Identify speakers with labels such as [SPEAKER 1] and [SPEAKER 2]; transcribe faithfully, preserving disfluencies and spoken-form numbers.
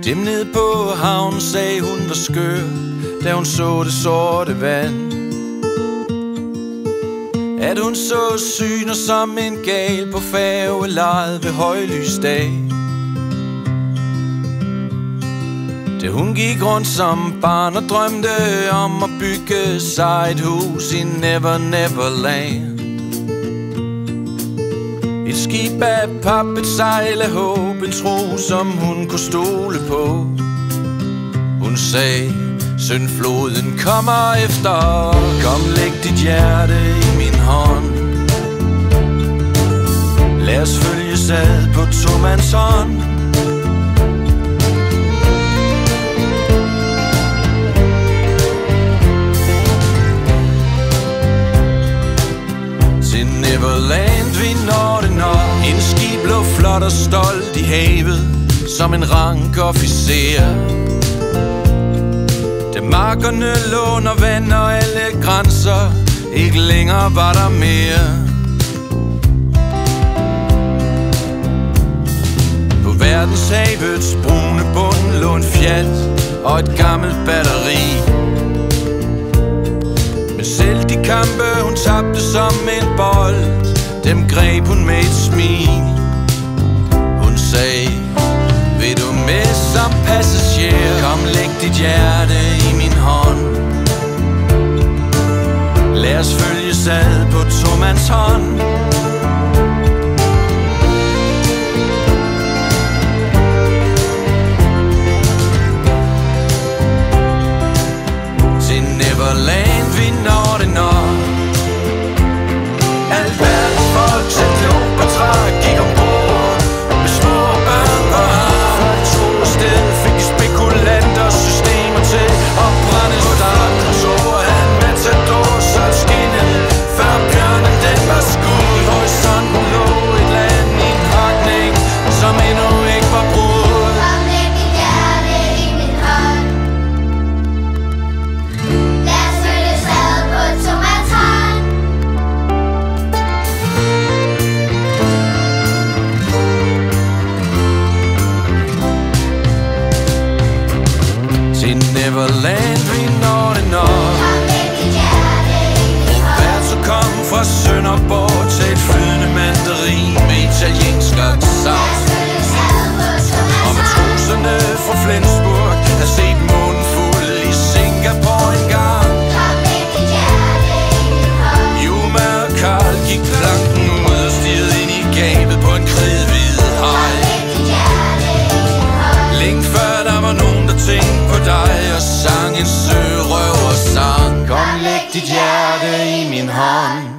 [SPEAKER 1] Dem ned på havnen sagde hun var skør, da hun så det sorte vand. At hun så syner som en gal på færgelejet ved højlysdag. Da hun gik rundt som barn og drømte om at bygge sig et hus i Never Never Land. Et skib af pap, et sejl af håb, en tro som hun kunne stole på. Hun sagde, syndfloden kommer efter. Kom, læg dit hjerte i min hånd. Lad os følges ad på tomands hånd. Til Neverland vi når det når. En skib lå flot og stolt i havet som en rank officer. Da markerne lå under vand og alle grænser ikke længere var der mere. På verdenshavets brune bund lå en Fiat og et gammelt batteri. Men selv de kampe hun tabte som en bold, dem greb hun med et smil. Hun sagde, vil du med som passager? Kom, læg dit hjerte i min hånd. Lad os følges ad på tomands hånd. Til Neverland vi når det når. Alt verdens folk til Kleopatra gik ombord med små børn på arm. For et solsted fik spekulanter systemer til at brænde start. Og så han Matador solgt skinnet, før bjørnen den var skud. I horisonten lå et land i en pakning, som endnu ikke var brudt.
[SPEAKER 2] Kom, læg dit hjerte i min hånd. Lad os følges ad på tomands hånd.
[SPEAKER 1] Til Neverland vi når det når.
[SPEAKER 2] Kom, læg dit hjerte i min hånd.
[SPEAKER 1] Roberto kom fra Sønderborg til et flydende mandarin med italiensk accent.
[SPEAKER 2] Lad os følges ad på
[SPEAKER 1] Og
[SPEAKER 2] tomands hånd.
[SPEAKER 1] matroserne fra Flensburg har set månen fuld i Singapore engang.
[SPEAKER 2] Kom, læg dit hjerte i min hånd.
[SPEAKER 1] Juma og Karl gik planken ud og stirrede ind i gabet på en kridhvid haj.
[SPEAKER 2] Kom, læg dit hjerte i min hånd.
[SPEAKER 1] Længe før der var nogen der tænkte på dig og sang en sørøversang. Kom, læg dit hjerte i min hånd.